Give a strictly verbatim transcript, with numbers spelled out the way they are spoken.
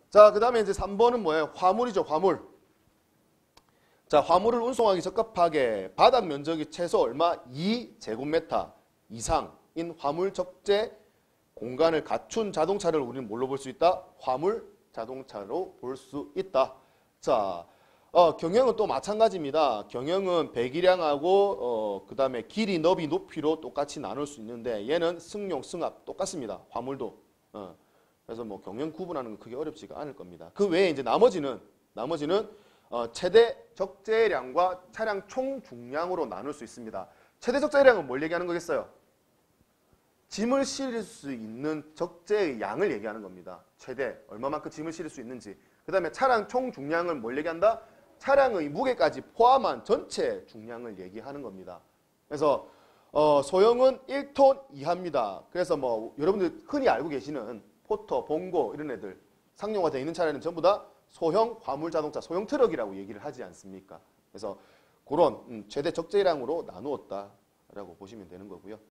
자, 그 다음에 이제 삼 번은 뭐예요? 화물이죠, 화물. 자, 화물을 운송하기 적합하게 바닥 면적이 최소 얼마? 이 제곱미터 이상인 화물 적재 공간을 갖춘 자동차를 우리는 뭘로 볼 수 있다? 화물 자동차로 볼 수 있다. 자, 어, 경영은 또 마찬가지입니다. 경영은 배기량하고 어, 그 다음에 길이, 너비, 높이로 똑같이 나눌 수 있는데 얘는 승용, 승합 똑같습니다. 화물도. 어, 그래서 뭐 경영 구분하는 건 크게 어렵지가 않을 겁니다. 그 외에 이제 나머지는 나머지는 어, 최대 적재량과 차량 총 중량으로 나눌 수 있습니다. 최대 적재량은 뭘 얘기하는 거겠어요? 짐을 실을 수 있는 적재의 양을 얘기하는 겁니다. 최대 얼마만큼 짐을 실을 수 있는지. 그 다음에 차량 총 중량을 뭘 얘기한다? 차량의 무게까지 포함한 전체 중량을 얘기하는 겁니다. 그래서 어, 소형은 일 톤 이하입니다. 그래서 뭐 여러분들 흔히 알고 계시는 포터, 봉고 이런 애들 상용화되어 있는 차량은 전부 다 소형 화물 자동차, 소형 트럭이라고 얘기를 하지 않습니까? 그래서 그런 음, 최대 적재량으로 나누었다라고 보시면 되는 거고요.